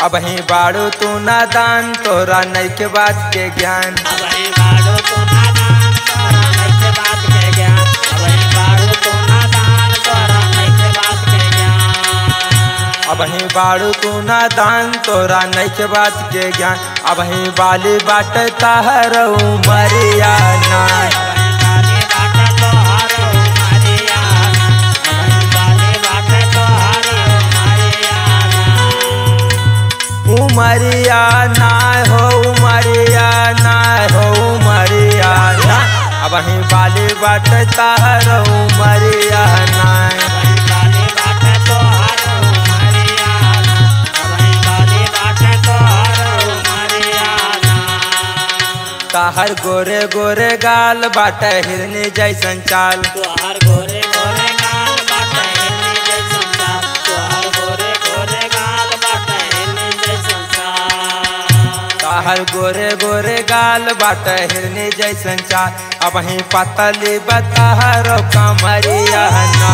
अब ही बाड़ू तू नादान तोरा नहीं के बात के ज्ञान। अब ही बाड़ू तू नादान तोरा नहीं के बात के ज्ञान। अब ही बाड़ू तू नादान तोरा नहीं के बात के ज्ञान। अब ही बाड़ू तू नादान तोरा नहीं के बात के ज्ञान। अब ही बाली बाट ताहर उमरिया ना। उमरिया ना हो उमरिया ना हो उमरिया ना। अब ही बाली बाट ताहर उमरिया ना। ताहर गोरे गोरे गाल बाटे हिरनी जैसन चाल। तोहर गोरे गोरे गाल बाटे हिरनी जैसन चाल। तोहर गोरे गोरे गाल बाटे हिरनी जैसन चाल। ताहर गोरे गोरे गाल बाटे हिरनी जैसन चाल। अब ही पतली बताहर कमरिया ना।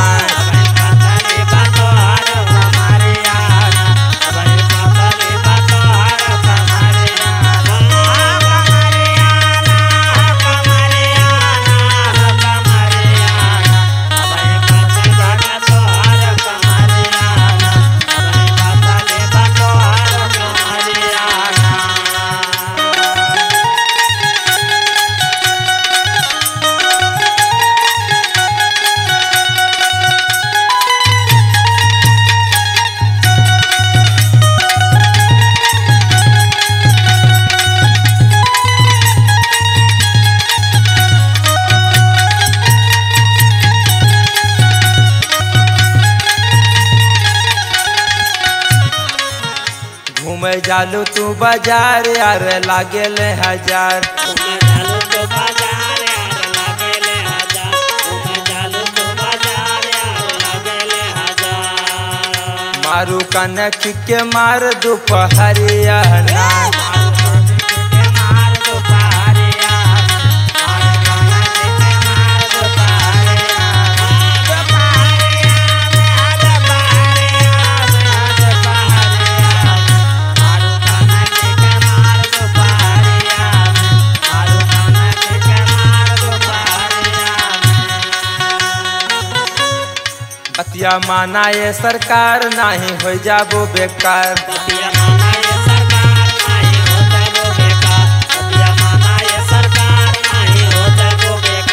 घूमे जालू तू बाजार यार लागेल हजार। घूमे जालू तू बाजार यार लागेल हजार। घूमे जालू तू बाजार यार लागेल हजार। मारू कनक के मार दोपहरिया ना। बतिया माना ये सरकार नाही हो जाबो बेकार। बतिया माना ये सरकार नाही हो जाबो बेकार। बतिया माना ये सरकार नाही हो जाबो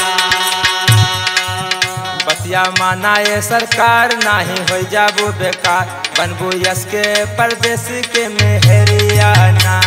बेकार। बतिया माना ये सरकार नाही हो जाबो बेकार। बनबू यस के परदेश के मेहरिया ना।